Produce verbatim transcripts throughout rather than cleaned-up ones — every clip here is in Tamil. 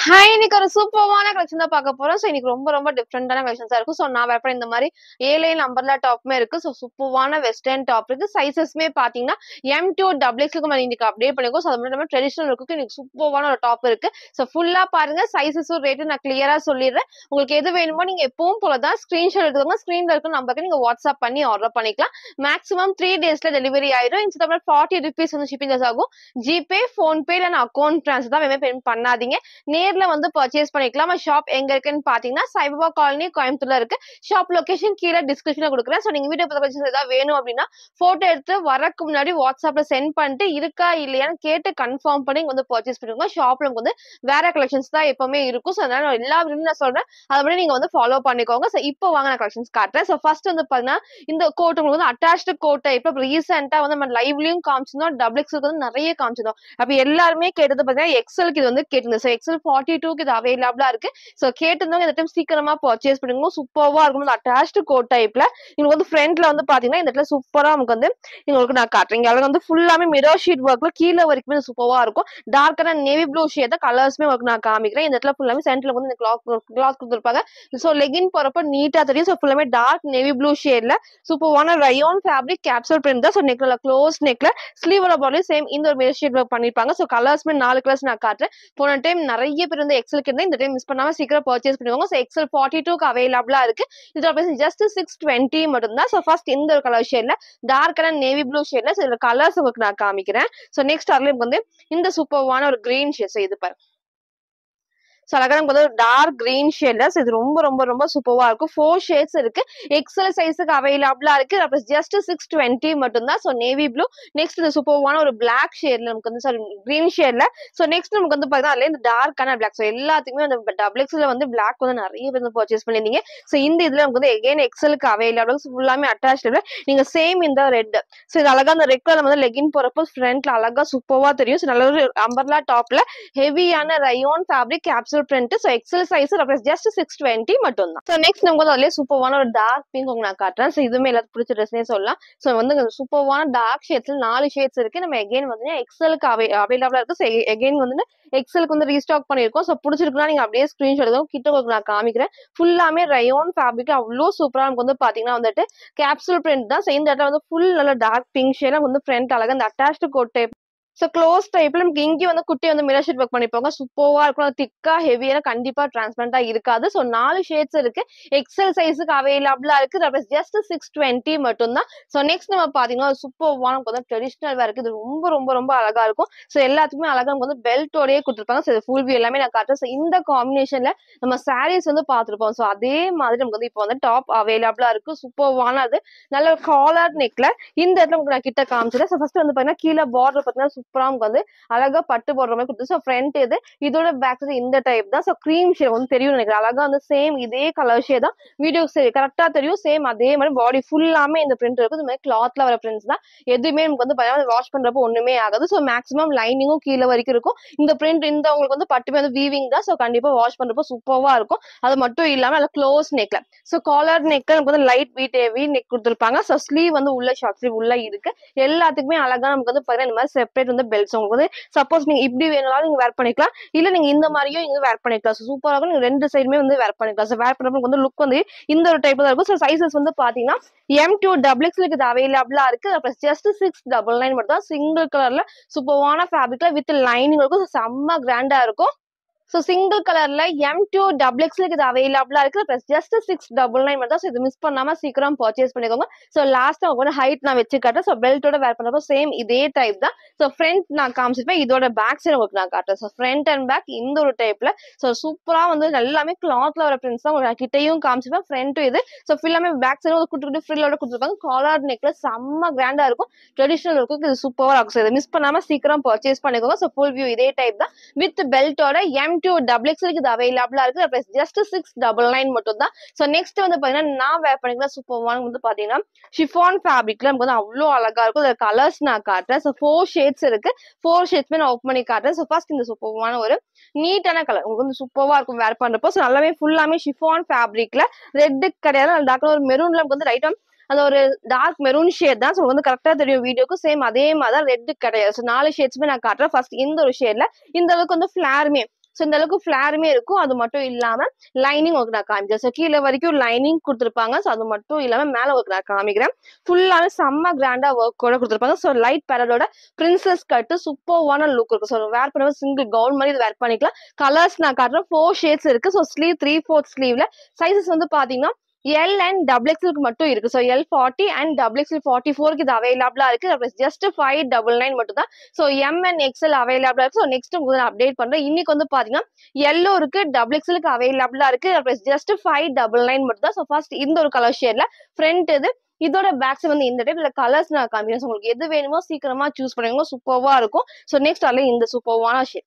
ஹாய்! இன்னைக்கு ஒரு சூப்பர்வான கலெக்ஷன் தான் பார்க்க போறோம். ஸோ இன்னைக்கு ரொம்ப ரொம்ப டிஃபரெண்டான கலெக்ஷன்ஸா இருக்கும். ஸோ நான் வேர் பண்ண இந்த மாரி ஏ லைன் அம்பர்லா டாப்புமே இருக்கு. ஸோ சூப்பர்வான வெஸ்டர்ன் டாப் இருக்கு. சைஸஸ்மே பார்த்தீங்கன்னா எம் டூ டபுள் எக்ஸ்க்கு நம்ம இன்னைக்கு அப்டேட் பண்ணிருக்கோம். ஸோ அது மட்டும் இல்லாம ட்ரெடிஷனல் லுக்குக்கு இன்னைக்கு சூப்பர்வான ஒரு டாப் இருக்கு. ஸோ ஃபுல்லா பாருங்க. சைஸஸும் ரேட்டும் நான் கிளியரா சொல்லிடுறேன். உங்களுக்கு எது வேணுமோ நீங்க எப்பவும் போல தான் ஸ்கிரீன்ஷாட் எடுத்துக்கோங்க. ஸ்கிரீன்ல இருக்க நம்பருக்கு நீங்க வாட்ஸ்அப் பண்ணி ஆர்டர் பண்ணிக்கலாம். மேக்ஸிமம் த்ரீ டேஸ்ல டெலிவரி ஆயிடும். இன்ஸ்டா ஃபார்ட்டி ருபீஸ் வந்து ஷிப்பிங் சார்ஜ் ஆகும். ஜிபே, ஃபோன்பே இல்ல அக்கௌண்ட் ட்ரான்ஸ்ஃபர் தான் பேமெண்ட் பண்ணாதீங்க. நேர்ல வந்து பர்ச்சேஸ் பண்ணிக்கலாம். ஷாப் எங்க இருக்குன்னு பாத்தீங்கன்னா சைபா காலனி கோயம்புத்தூர்ல இருக்கு. ஷாப் லொகேஷன் கீழே டிஸ்கிரிப்ஷன்ல கொடுக்குறேன். சோ நீங்க வீடியோ பர்ச்சேஸ் ஏதாவது வேணும் அப்படின்னா போட்டோ எடுத்து வரக்கு முன்னாடி வாட்ஸ்அப்ல சென்ட் பண்ணிட்டு இருக்கா இல்லையான்னு கேட்டு கன்ஃபார்ம் பண்ணி வந்து பர்ச்சேஸ் பண்ணிக்கோங்க. ஷாப்ல வந்து வேற கலெக்ஷன்ஸ் தான் எப்பவுமே இருக்கும். ஸோ அதனால எல்லா வீடியோ நான் சொல்றேன். அதை மாதிரி நீங்க வந்து ஃபாலோ பண்ணிக்கோங்க. ஸோ இப்போ வாங்க நான் கலெக்ஷன்ஸ் காட்டுறேன். ஸோ ஃபர்ஸ்ட் வந்து பாத்தீங்கன்னா இந்த கோட் உங்களுக்கு வந்து அட்டாச்டு கோட் டைப்ல ரீசெண்டா வந்து நம்ம லைவ்லயும் காமிச்சிருந்தோம். டபுள் எக்ஸ்க்கு வந்து நிறைய காமிச்சிருந்தோம். அப்ப எல்லாருமே கேட்டது பாத்தீங்கன்னா எக்ஸலுக்கு இது வந்து கேட்டிருந்தது. ஸோ எக்ஸல் ஃபார்ட்டி டூக்கு இது அவைலபிளா இருக்கு. சோ கேட்டிருந்தவங்க இந்த டைம் சீக்கிரமா பர்ச்சேஸ் பண்ணுங்க. சூப்பர்வா இருக்கும். அட்டாச்டு கோட் டைப்ல உங்களுக்கு வந்து ஃப்ரண்ட்ல வந்து பாத்தீங்கன்னா இந்த இடத்துல சூப்பரா நமக்கு வந்து உங்களுக்கு நான் காட்டுறேன். அதுல வந்து ஃபுல்லாமே மிரர் ஷீட் ஒர்க்ல கீழே வரைக்குமே சூப்பர்வா இருக்கும். டார்க்கான நேவி ப்ளூ ஷேட் கலர்ஸ்மே உங்களுக்கு நான் காமிக்கிறேன். இந்த இடத்துல ஃபுல்லாமே சென்டர்ல வந்து இந்த கிளாத் கிளாத் கொடுத்துருப்பாங்க. சோ லெகின் போறப்ப நீட்டா தெரியும். சோ ஃபுல்லாமே டார்க் நேவி ப்ளூ ஷேட்ல சூப்பர்வான ரயோன் ஃபேப்ரிக் கேப்சூல் பிரிண்ட் தான். சோ நெக்ல க்ளோஸ் நெக்ல ஸ்லீவோட பாடி சேம் இந்த ஒரு மிரர் ஷீட் ஒர்க் பண்ணிருப்பாங்க. சோ கலர்ஸ்மே நாலு கலர்ஸ் நான் காட்டுறேன். போன டைம் நிறைய பேர் வந்து எக்ஸலுக்கு இருந்தா இந்த டைம் மிஸ் பண்ணாம சீக்கிரம் பர்ச்சேஸ் பண்ணுவாங்க. சோ எக்ஸல் ஃபார்ட்டி டூக்கு அவைலபிளா இருக்கு. இதோட பிரைஸ் ஜஸ்ட் சிக்ஸ் டுவெண்ட்டி மட்டும் தான். சோ ஃபர்ஸ்ட் இந்த ஒரு கலர் ஷேட்ல டார்க்கான நேவி ப்ளூ ஷேட்ல சில கலர்ஸ் உங்களுக்கு நான் காமிக்கிறேன். சோ நெக்ஸ்ட் அதுல வந்து இந்த சூப்பர்வான ஒரு கிரீன் ஷேட் இது பாருங்க. சோ அழகா நமக்கு வந்து டார்க் கிரீன் ஷேட்ல இது ரொம்ப ரொம்ப ரொம்ப சூப்பர்வா இருக்கும். ஃபோர் ஷேட்ஸ் இருக்கு. எக்ஸல் சைஸுக்கு அவைலபிளா இருக்கு. அப்புறம் ஜஸ்ட் சிக்ஸ் டுவெண்ட்டி மட்டும் தான். சோ நேவி ப்ளூ நெக்ஸ்ட் இந்த சூப்பர்வான ஒரு பிளாக் ஷேட்ல நமக்கு வந்து சாரி கிரீன் ஷேட்ல சோ நெக்ஸ்ட் நமக்கு வந்து பாத்தீங்கன்னா அதுல இந்த டார்க்கான பிளாக். சோ எல்லாத்துக்குமே அந்த டபுள் எக்ஸ்ல வந்து பிளாக் வந்து நிறைய பேர் வந்து பர்ச்சேஸ் பண்ணிருந்தீங்க. சோ இந்த இதுல நமக்கு வந்து எகைன் எக்ஸலுக்கு அவைலபிள் ஃபுல்லாமே அட்டாச்டு. நீங்க சேம் இந்த ரெட் சோ இது அழகா அந்த ரெட் கலர் வந்து லெகின் போறப்போ ஃப்ரண்ட்ல அழகா சூப்பர்வா தெரியும். சோ நல்ல ஒரு அம்பர்லா டாப்ல ஹெவியான rayon fabric capsule print. So XL size just six twenty மட்டும் தான். சோ நெக்ஸ்ட் நமக்கு வந்து அதுலயே சூப்பர்வான ஒரு டார்க் பிங்க் உங்களுக்கு நான் காட்டுறேன். சோ இதுவுமே எல்லாத்துக்கும் பிடிச்ச ட்ரெஸ்னே சொல்லலாம். சோ வந்து சூப்பர்வான டார்க் ஷேட்ஸ்ல நாலு ஷேட்ஸ் இருக்கு. நம்ம எகைன் வந்து எக்ஸலுக்கு அவைலபிளா இருக்கு. சோ எகைன் வந்து எக்ஸலுக்கு வந்து ரீஸ்டாக் பண்ணிருக்கோம். சோ பிடிச்சிருக்குன்னா நீங்க அப்படியே ஸ்கிரீன்ஷாட் எடுக்கும் கிட்ட உங்களுக்கு நான் காமிக்கிறேன். ஃபுல்லாமே ரயோன் ஃபேப்ரிக் அவ்வளோ சூப்பரா நமக்கு வந்து பாத்தீங்கன்னா வந்துட்டு கேப்சூல் பிரிண்ட் தான். சோ இந்த இடத்துல வந்து ஃபுல் நல்ல டார்க் பிங்க் ஷேட்ல வந்து ஃப்ரண்ட் அழகா இந்த attached coat type so close டைப்ல நமக்கு இங்கே வந்து குட்டி வந்து மிரர் ஷீட் ஒர்க் பண்ணிப்பாங்க. சூப்பர்வா இருக்கும். திக்கா ஹெவியா கண்டிப்பா டிரான்ஸ்பரண்டா இருக்காது. சோ நாலு ஷேட்ஸ் இருக்கு. எக்ஸல் சைஸுக்கு அவைலபிளா இருக்கு. ஜஸ்ட் சிக்ஸ் டுவெண்ட்டி மட்டும் தான். சோ நெக்ஸ்ட் நம்ம பாத்தீங்கன்னா சூப்பர்வா நமக்கு வந்து ட்ரெடிஷனல் வேர் இருக்கு. இது ரொம்ப ரொம்ப ரொம்ப அழகா இருக்கும். சோ எல்லாத்துக்குமே அழகா நமக்கு வந்து பெல்ட்டோடயே கொடுத்துருப்பாங்க. சோ ஃபுல் வியூ எல்லாமே நான் காட்டுறேன். சோ இந்த காம்பினேஷன்ல நம்ம சாரீஸ் வந்து பாத்துருப்போம். சோ அதே மாதிரி நமக்கு வந்து இப்போ வந்து டாப் அவைலபிளா இருக்கு. சூப்பர்வான அது நல்ல காலர் நெக்ல இந்த இடத்துல உங்களுக்கு நான் கிட்ட காமிச்சிட்டேன். சோ ஃபர்ஸ்ட் வந்து பாத்தீங்கன்னா கீழே பார்டர் பாத்தீங்கன்னா சூப்பரா வந்து அழகா பட்டு போடுற மாதிரி கொடுத்து. சோ ஃப்ரண்ட் இது இதோட பேக் சைடு இந்த டைப் தான். சோ கிரீம் ஷேட் வந்து தெரியும் நினைக்கிறேன். அழகா வந்து சேம் இதே கலர் ஷேட் தான். வீடியோ கரெக்டா தெரியும். சேம் அதே மாதிரி பாடி ஃபுல்லாமே இந்த பிரிண்ட் இருக்கும். இந்த மாதிரி கிளாத்ல வர பிரிண்ட்ஸ் தான். எதுவுமே நமக்கு வந்து பாத்தீங்கன்னா வாஷ் பண்றப்போ ஒண்ணுமே ஆகாது. சோ மேக்ஸிமம் லைனிங்கும் கீழே வரைக்கும் இருக்கும். இந்த பிரிண்ட் இந்த உங்களுக்கு வந்து பட்டுமே வந்து வீவிங் தான். சோ கண்டிப்பா வாஷ் பண்றப்போ சூப்பர்வா இருக்கும். அது மட்டும் இல்லாம அது க்ளோஸ் நெக்ல சோ காலர் நெக்ல நமக்கு வந்து லைட் வீட் ஹெவி நெக் கொடுத்துருப்பாங்க. சோ ஸ்லீவ் வந்து உள்ள ஷார்ட் ஸ்லீவ் உள்ள இருக்கு. எல்லாத்துக்குமே அழகா நமக்கு வந்து பாத்தீங்கன்னா இந்த மாதிரி செப்பரேட் வந்து பெல்ட்ஸ் உங்களுக்கு வந்து சப்போஸ் நீங்க இப்படி வேணாலும் நீங்க வேர் பண்ணிக்கலாம். இல்ல நீங்க இந்த மாதிரியும் நீங்க வேர் பண்ணிக்கலாம். சூப்பரா இருக்கும். நீங்க ரெண்டு சைடுமே வந்து வேர் பண்ணிக்கலாம். சோ வேர் பண்றப்ப வந்து லுக் வந்து இந்த ஒரு டைப் தான் இருக்கும். சோ சைசஸ் வந்து பாத்தீங்கன்னா எம் டூ டபுள் எக்ஸ்லுக்கு இது அவைலபிளா இருக்கு. அப்புறம் ஜஸ்ட் சிக்ஸ் டபுள் நைன் மட்டும் தான். சிங்கிள் கலர்ல சூப்பர்வான ஃபேப்ரிக்ல வித் லைனிங் இருக்கும். செம்ம கிராண்டா இருக்கும். சோ சிங்கிள் கலர்ல எம் டூ டபுள் எக்ஸ்லுக்கு இது அவைலபிளா இருக்கு. Plus just six double nine மட்டும் தான். இது மிஸ் பண்ணாம சீக்கிரம் பர்ச்சேஸ் பண்ணிக்கோங்க. சோ லாஸ்ட் உங்களுக்கு ஹைட் நான் வச்சு காட்டுறேன். சோ பெல்ட்டோட வேர் பண்றப்போ சேம் இதே டைப் தான். சோ ஃப்ரண்ட் நான் காமிச்சிருப்பேன். இதோட பேக் சைடு உங்களுக்கு நான் காட்டுறேன். சோ ஃப்ரண்ட் அண்ட் பேக் இந்த ஒரு டைப்ல சோ சூப்பரா வந்து எல்லாமே கிளாத்ல வர பிரிண்ட்ஸ் தான் உங்களுக்கு கிட்டையும் காமிச்சிருப்பேன். ஃப்ரண்ட்டும் இது சோ ஃபுல்லாமே பேக் சைடு குட்டி குட்டி ஃப்ரில்லோட கொடுத்துருப்பாங்க. காலர் நெக்ல செம்ம கிராண்டா இருக்கும். ட்ரெடிஷனல் இருக்கும். இது சூப்பரா இருக்கும். சோ இதை மிஸ் பண்ணாம சீக்கிரம் பர்ச்சேஸ் பண்ணிக்கோங்க. சோ ஃபுல் வியூ இதே டைப் தான் வித் பெல்ட்டோட எம் டூ டபுள் எக்ஸ்லுக்கு இது அவைலபிளா இருக்கு. ஜஸ்ட் சிக்ஸ் டபுள் நைன் மட்டும் தான். சோ நெக்ஸ்ட் வந்து பாத்தீங்கன்னா நான் வேர் பண்ணிக்கலாம் சூப்பர்வான வந்து பாத்தீங்கன்னா ஷிஃபான் ஃபேப்ரிக்ல நமக்கு வந்து அவ்வளோ அழகா இருக்கும். இந்த கலர்ஸ் நான் காட்டுறேன். சோ ஃபோர் ஷேட்ஸ் இருக்கு. ஃபோர் ஷேட்ஸ்மே நான் ஓப்பன் பண்ணி காட்டுறேன். சோ ஃபர்ஸ்ட் இந்த சூப்பர்வான ஒரு நீட்டான கலர் உங்களுக்கு வந்து சூப்பர்வா இருக்கும் வேர் பண்றப்போ. சோ நல்லாவே ஃபுல்லாமே ஷிஃபான் ஃபேப்ரிக்ல ரெட் கிடையாது. டார்க் ஒரு மெரூன்ல நமக்கு வந்து ரைட்டா அது ஒரு டார்க் மெரூன் ஷேட் தான். சோ வந்து கரெக்டா தெரியும் வீடியோக்கு. சேம் அதே மாதிரி தான் ரெட் கிடையாது. சோ நாலு ஷேட்ஸ்மே நான் காட்டுறேன். ஃபர்ஸ்ட் இந்த ஒரு ஷேட்ல இந்த அளவுக்கு வந்து ஃபிளாருமே சோ இந்த அளவுக்கு ஃபிளாருமே இருக்கும். அது மட்டும் இல்லாம லைனிங் உங்களுக்கு நான் காமிக்கிறேன். சோ கீழ வரைக்கும் லைனிங் கொடுத்திருப்பாங்க. சோ அது மட்டும் இல்லாம மேல உங்களுக்கு நான் காமிக்கிறேன். ஃபுல்லாவே செம்ம கிராண்டா ஒர்க்கோட கொடுத்திருப்பாங்க. சோ லைட் பேரலோட பிரின்சஸ் கட் சூப்பர்வான லுக் இருக்கும். சோ வேர் பண்ணும்போது சிங்கிள் கவுன் மாதிரி இது வேர் பண்ணிக்கலாம். கலர்ஸ் நான் காட்டுறேன். ஃபோர் ஷேட்ஸ் இருக்கு. சோ ஸ்லீவ் த்ரீ ஃபோர்த் ஸ்லீவ்ல சைஸஸ் வந்து பாத்தீங்கன்னா எல் அண்ட் டபுள் எக்ஸ்எல்க்கு மட்டும் இருக்கு. So L forty and double XL forty ஃபோருக்கு இது அவைலபிளா இருக்கு. ஜஸ்ட் ஃபைவ் டபுள் நைன் மட்டும் தான். ஸோ எம் அண்ட் எக்ஸ்எல் அவைலபிளா இருக்கு. ஸோ நெக்ஸ்ட் உங்களுக்கு நான் அப்டேட் பண்றேன். இன்னைக்கு வந்து பாத்தீங்கன்னா எல்லோ இருக்கு, டபுள் எக்ஸ்எலுக்கு அவைலபிளா இருக்கு. ஜஸ்ட் ஃபைவ் டபுள் நைன் மட்டும் தான். ஸோ ஃபர்ஸ்ட் இந்த ஒரு கலர் ஷேட்ல ஃப்ரண்ட் இது இதோட பேக்ஸ் வந்து இந்த டைப் இல்ல கலர்ஸ் நான் காமிக்கிறேன். உங்களுக்கு எது வேணுமோ சீக்கிரமா சூஸ் பண்ணுவீங்க. சூப்பர்வா இருக்கும். ஸோ நெக்ஸ்ட் அதுல இந்த சூப்பர்வான ஷேட்.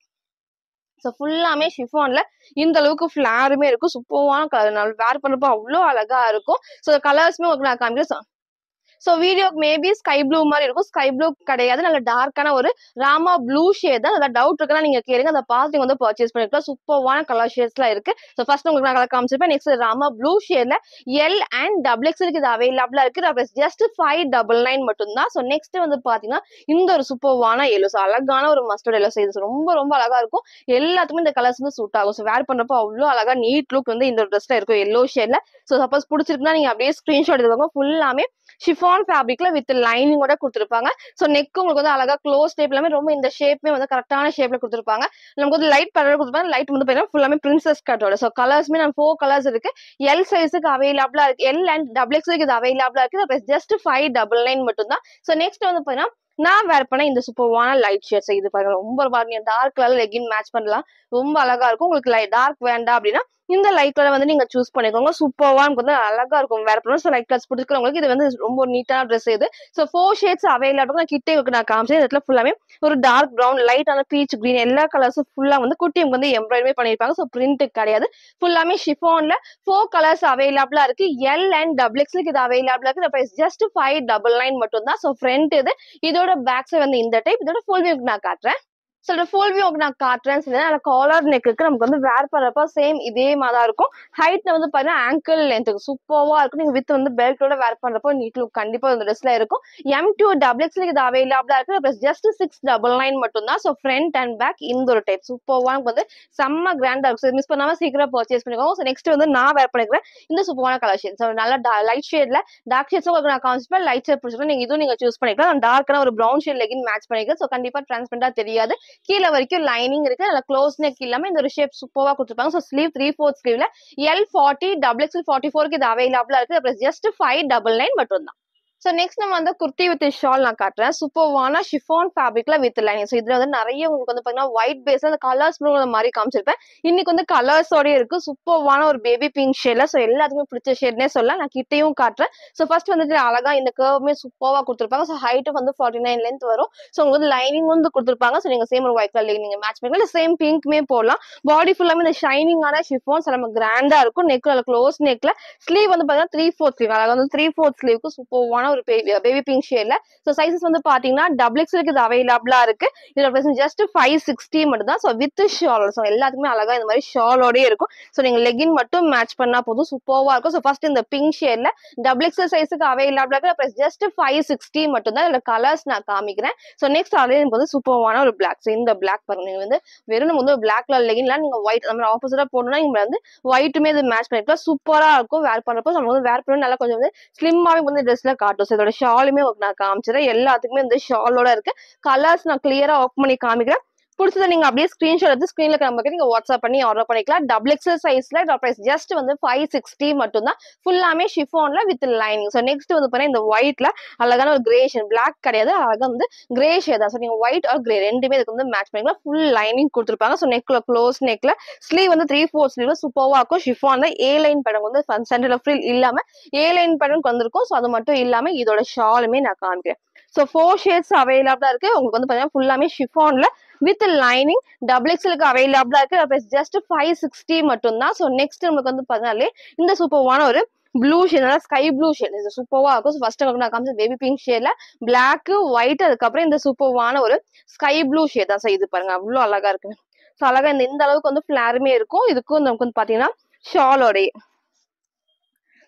ஸோ ஃபுல்லாமே ஷிஃபான்ல இந்த அளவுக்கு ஃபிளாருமே இருக்கும். சூப்பர்வான கலர். நான் வேர் பண்ணப்போ அவ்வளோ அழகா இருக்கும். ஸோ கலர்ஸ்மே உங்களுக்கு நான் காமிக்கிறேன். சோ வீடியோக்கு மேபி ஸ்கை ப்ளூ மாதிரி இருக்கும். ஸ்கை ப்ளூ கிடையாது, நல்ல டார்க்கான ஒரு ராமா ப்ளூ ஷேட் தான். அதாவது டவுட் இருக்குன்னா நீங்க கேளுங்க, அதை பார்த்து வந்து பர்ச்சேஸ் பண்ணிக்கலாம். சூப்பர்வான கலர் ஷேட்ஸ்லாம் இருக்கு. ஸோ ஃபர்ஸ்ட் உங்களுக்கு நான் கலர் காமிச்சிருப்பேன். நெக்ஸ்ட் ராமா ப்ளூ ஷேட்ல எல் அண்ட் டபுள் எக்ஸ்எலுக்கு இது அவைலபிளா இருக்கு. ஜஸ்ட் ஃபைவ் டபுள் நைன் மட்டும் தான். ஸோ நெக்ஸ்ட் வந்து பாத்தீங்கன்னா இந்த ஒரு சூப்பர்வான எல்லோ. ஸோ அழகான ஒரு மஸ்டர்ட் எல்லோ சைஸ் ரொம்ப ரொம்ப அழகா இருக்கும். எல்லாத்துக்குமே இந்த கலர்ஸ் வந்து சூட் ஆகும். ஸோ வேர் பண்றப்போ அவ்வளோ அழகா நீட் லுக் வந்து இந்த ட்ரெஸ்ல இருக்கும் எல்லோ ஷேட்ல. ஸோ சப்போஸ் பிடிச்சிருக்குன்னா நீங்க அப்படியே ஸ்கிரீன்ஷாட் எடுத்துக்கோங்க. ஃபுல்லாமே ஷிஃபான் ஃபேப்ரிக்ல வித் லைனிங்கோட கொடுத்துருப்பாங்க. சோ நெக் உங்களுக்கு வந்து அழகா க்ளோஸ் டைப் எல்லாமே ரொம்ப இந்த ஷேப்மே வந்து கரெக்டான ஷேப்ல கொடுத்துருப்பாங்க. நமக்கு வந்து லைட் கலர் கொடுத்துருப்பாங்க. லைட் வந்து பாத்தீங்கன்னா ஃபுல்லாமே பிரின்சஸ் கட்டோட. சோ கலர்ஸ்மே நம்ம ஃபோர் கலர்ஸ் இருக்கு. எல் சைஸுக்கு அவைலபிளா இருக்கு. எல் அண்ட் டபுள் எக்ஸ்க்கு இது அவைலபிளா இருக்கு. ஜஸ்ட் ஃபைவ் டபுள் நைன் மட்டும் தான். சோ நெக்ஸ்ட் வந்து பாத்தீங்கன்னா நான் வேர் பண்ண இந்த சூப்பர்வான லைட் ஷேட்ஸ் இது பாருங்க. ரொம்ப பாருங்க டார்க் கலர் லெகின் மேட்ச் பண்ணலாம். ரொம்ப அழகா இருக்கும். உங்களுக்கு டார்க் வேண்டாம் அப்படின்னா இந்த லைட் கலர் வந்து நீங்க சூஸ் பண்ணிக்கோங்க. சூப்பர்வா வந்து அழகா இருக்கும் வேர் பண்ண. ஸோ லைட் கலர்ஸ் பிடிக்கிறவங்களுக்கு இது வந்து ரொம்ப நீட்டான ட்ரெஸ் இது. So four shades available. நான் கிட்டே நான் காமிச்சேன். இதுல ஃபுல்லாமே ஒரு டார்க் ப்ரௌன், லைட்டான பீச் கிரீன் எல்லா கலர்ஸும் ஃபுல்லா வந்து குட்டி வந்து எம்ப்ராய்டரி பண்ணிருப்பாங்க. ஸோ பிரிண்ட் கிடையாது. ஃபுல்லாமே ஷிஃபான்ல ஃபோர் கலர்ஸ் அவைலபிளா இருக்கு. எல் அண்ட் டபுள் எக்ஸ்க்கு இது அவைலபிளா இருக்கு. ஜஸ்ட் ஃபைவ் டபுள் நைன் மட்டும் தான். ஸோ ஃப்ரண்ட் இது இதோட பேக்ஸ் வந்து இந்த டைப். இதோட ஃபுல் வியூ நான் காட்டுறேன். ஸோ ஃபுல் வியூ நான் காட்டுறேன்னு சொல்லி காலர் நெக்கு நமக்கு வந்து வேர் பண்றப்ப சேம் இதே மாதிரி தான் இருக்கும். ஹைட்ல வந்து பாத்தீங்கன்னா ஆங்கிள் லென்த்துக்கு சூப்பர்வா இருக்கும். நீங்க வித் வந்து பெல்ட்டோட வேர் பண்றப்போ நீட் லுக் கண்டிப்பா இந்த ட்ரெஸ்ல இருக்கும். எம் டூ டபுள் எக்ஸ்ல இது அவைலபிளா இருக்கு. Plus just six double nine மட்டும் தான். ஸோ ஃப்ரண்ட் அண்ட் பேக் இந்த ஒரு டைப் சூப்பர்வா வந்து செம்ம கிராண்டா இருக்கும். மிஸ் பண்ணாம சீக்கிரம் பர்ச்சேஸ் பண்ணிக்கோங்க. ஸோ நெக்ஸ்ட் வந்து நான் வேர் பண்ணிக்கிறேன் இந்த சூப்பர்வான கலர் ஷேட். ஸோ நல்லா லைட் ஷேட்ல டார்க் ஷேட்ஸ் உங்களுக்கு நான் காமிச்சிப்பேன். லைட் ஷேட் பிடிச்சிருக்கேன் நீங்க இதுவும் நீங்க சூஸ் பண்ணிக்கலாம். டார்க்கான ஒரு ப்ரௌன் ஷேட் லெகின் மேட்ச் பண்ணிக்கலாம். ஸோ கண்டிப்பா டிரான்ஸ்பரண்டா தெரியாது. கீழே வரைக்கும் லைனிங் இருக்கு. நல்ல க்ளோஸ் நெக் இல்லாம இந்த ஒரு ஷேப் சூப்பர்வா கொடுத்துருப்பாங்க. சோ ஸ்லீவ் த்ரீ ஃபோர்த் ஸ்லீவ்ல L forty double XL forty ஃபோருக்கு இது அவைலபிளா இருக்கு. ஜஸ்ட் ஃபைவ் டபுள் நைன் மட்டும் தான். சோ நெக்ஸ்ட் நம்ம வந்து குர்த்தி வித் ஷால் நான் காட்டுறேன். சூப்பர்வான ஷிஃபான் ஃபேப்ரிக்ல வித் லைனிங். சோ இதுல வந்து நிறைய உங்களுக்கு வந்து பாத்தீங்கன்னா ஒயிட் பேஸ்ல அந்த கலர்ஸ் மாதிரி காமிச்சிருப்பேன். இன்னைக்கு வந்து கலர்ஸோட இருக்கு. சூப்பர்வான ஒரு பேபி பிங்க் ஷேட்ல. சோ எல்லாத்துக்குமே பிடிச்ச ஷேட்னே சொல்லலாம். நான் கிட்டையும் காட்டுறேன். சோ ஃபர்ஸ்ட் வந்துட்டு அழகா இந்த கர்வ்மே சூப்பர்வா கொடுத்துருப்பாங்க. சோ ஹைட் வந்து ஃபார்ட்டி நைன் லென்த் வரும். சோ உங்களுக்கு லைனிங் வந்து கொடுத்துருப்பாங்க. சோ நீங்க சேம் ஒரு ஒயிட் கலர் நீங்க மேட்ச் பண்ணிக்கலாம். சேம் பிங்க்மே போடலாம். பாடி ஃபுல்லாமே இந்த ஷைனிங்கான ஷிஃபான் நம்ம கிராண்டா இருக்கும். நெக் க்ளோஸ் நெக்ல ஸ்லீவ் வந்து பாத்தீங்கன்னா த்ரீ ஃபோர்த் ஸ்லீவ் அழகா வந்து த்ரீ ஃபோர்த் ஸ்லீவ்க்கு சூப்பர்வான ஒரு பேபி பிங்க் ஷேட்ல. சோ சைஸஸ் வந்து பாத்தீங்கன்னா டபுள் எக்ஸ்எலுக்கு இது அவைலபிளா இருக்கு. இதோட ஜஸ்ட் ஃபைவ் சிக்ஸ்டி மட்டும் தான். So with shawl. சோ எல்லாத்துக்குமே அழகா இந்த மாதிரி ஷாலோட இருக்கும். சோ நீங்க லெகின் மட்டும் மேட்ச் பண்ணா போதும் சூப்பர்வா இருக்கும். சோ ஃபர்ஸ்ட் இந்த பிங்க் ஷேட்ல டபுள் எக்ஸ்எல் சைஸுக்கு அவைலபிளா இருக்கு. ஜஸ்ட் ஃபைவ் சிக்ஸ்டி மட்டும் தான். இதுல கலர்ஸ் நான் காமிக்கிறேன். சோ நெக்ஸ்ட் அதே வந்து சூப்பர்வான ஒரு பிளாக். சோ இந்த பிளாக் பாருங்க. நீங்க வந்து வெறும் வந்து பிளாக் கலர் லெகின்ல நீங்க ஒயிட் நம்ம ஆப்போசிட்டா போடணும்னா நீங்க வந்து ஒயிட்டுமே இது மேட்ச் பண்ணிக்கலாம். சூப்பரா இருக்கும் வேர் பண்றப்போ. நம்ம வந்து வேர் பண்ண நல்லா கொஞ்சம் வந்து ஸ்லிம்மாவே வந்து ட்ரெஸ்ல காட்டும். இதோட ஷாலுமே நான் காமிச்சிடறேன். எல்லாத்துக்குமே இந்த ஷாலோட இருக்கு. கலர்ஸ் நான் கிளியரா ஆஃப் பண்ணி காமிக்கிறேன். பிடிச்சதை நீங்க அப்படியே ஸ்கிரீன்ஷாட் எடுத்து ஸ்கிரீன்ல நம்பருக்கு நீங்க வாட்ஸ்அப் பண்ணி ஆர்டர் பண்ணிக்கலாம். டபுள் எக்ஸ்எல் சைஸ்ல பிரைஸ் ஜஸ்ட் வந்து ஃபைவ் சிக்ஸ்டி மட்டும் தான். ஃபுல்லாமே ஷிஃபான்ல வித் லைனிங். ஸோ நெக்ஸ்ட் வந்து பாத்தீங்கன்னா இந்த ஒயிட்ல அழகான ஒரு கிரே ஷேட், பிளாக் கிடையாது, அழகா வந்து கிரே ஷேட் தான். ஸோ நீங்க ஒயிட் ஆர் கிரே ரெண்டுமே இதுக்கு வந்து மேட்ச் பண்ணிக்கலாம். ஃபுல் லைனிங் கொடுத்துருப்பாங்க. ஸோ நெக்ல க்ளோஸ் நெக்ல ஸ்லீவ் வந்து த்ரீ ஃபோர் ஸ்லீவ்ல சூப்பர்வா இருக்கும். ஷிஃபான்ல ஏ லைன் பேட்டர்ன் வந்து சென்டர்ல ஃப்ரில் இல்லாம ஏ லைன் பேட்டர்ன் வந்திருக்கும். ஸோ அது மட்டும் இல்லாம இதோட ஷாலுமே நான் காமிக்கிறேன். சோ ஃபோர் ஷேட்ஸ் அவைலபிளா இருக்கு. உங்களுக்கு வந்து பாத்தீங்கன்னா ஃபுல்லாமே ஷிஃபான்ல வித் லைனிங் டபுள் எக்ஸ்எலுக்கு அவைலபிளா இருக்கு. ஜஸ்ட் ஃபைவ் சிக்ஸ்டி மட்டும் தான். சோ நெக்ஸ்ட் நமக்கு வந்து பாத்தீங்கன்னா இந்த சூப்பர்வான ஒரு blue shade, sky blue shade. இது சூப்பர்வா இருக்கும். ஃபர்ஸ்ட் நான் காமிச்சது பேபி பிங்க் ஷேட்ல பிளாக் ஒயிட், அதுக்கப்புறம் இந்த சூப்பர்வான ஒரு ஸ்கை ப்ளூ ஷேட் தான். இது பாருங்க அவ்வளவு அழகா இருக்கு. சோ அழகா இந்த இந்த அளவுக்கு வந்து ஃபிளாருமே இருக்கும். இதுக்கும் நமக்கு வந்து பாத்தீங்கன்னா ஷாலோடைய